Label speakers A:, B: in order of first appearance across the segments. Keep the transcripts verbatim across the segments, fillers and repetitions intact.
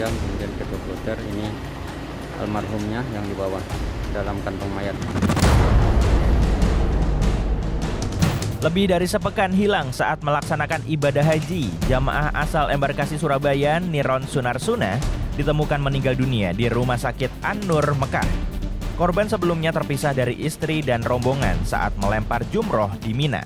A: jam, kemudian ke dokter, ini almarhumnya yang dibawa dalam kantong mayat.
B: Lebih dari sepekan hilang saat melaksanakan ibadah haji, jamaah asal embarkasi Surabaya Niron Sunarsuna ditemukan meninggal dunia di Rumah Sakit An-Nur, Mekah. Korban sebelumnya terpisah dari istri dan rombongan saat melempar jumroh di Mina.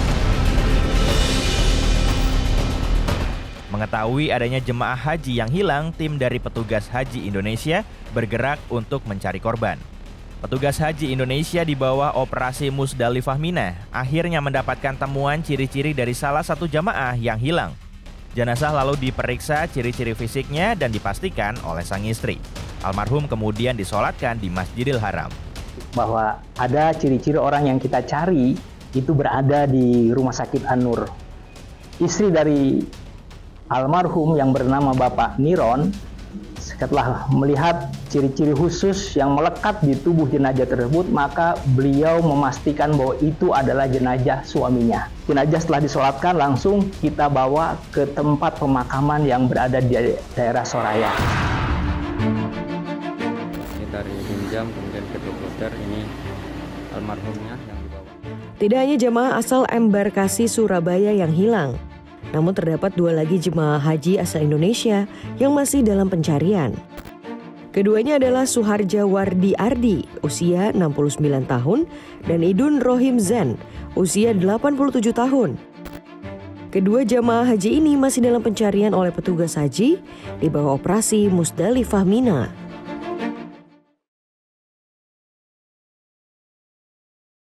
B: Mengetahui adanya jemaah haji yang hilang, tim dari petugas haji Indonesia bergerak untuk mencari korban. Petugas haji Indonesia di bawah operasi Musdalifah Mina akhirnya mendapatkan temuan ciri-ciri dari salah satu jamaah yang hilang. Jenazah lalu diperiksa ciri-ciri fisiknya dan dipastikan oleh sang istri. Almarhum kemudian disolatkan di Masjidil Haram.
C: Bahwa ada ciri-ciri orang yang kita cari itu berada di Rumah Sakit An-Nur. Istri dari almarhum yang bernama Bapak Niron, setelah melihat ciri-ciri khusus yang melekat di tubuh jenazah tersebut, maka beliau memastikan bahwa itu adalah jenazah suaminya. Jenazah setelah disolatkan langsung kita bawa ke tempat pemakaman yang berada di daerah Soraya.
A: Ini dari jam, kemudian ke dokter, ini almarhumnya yang dibawa.
D: Tidak hanya jemaah asal embarkasi Surabaya yang hilang, namun terdapat dua lagi jemaah haji asal Indonesia yang masih dalam pencarian. Keduanya adalah Suharja Wardi Ardi, usia enam puluh sembilan tahun, dan Idun Rohim Zen, usia delapan puluh tujuh tahun. Kedua jemaah haji ini masih dalam pencarian oleh petugas haji di bawah operasi Musdalifah Mina.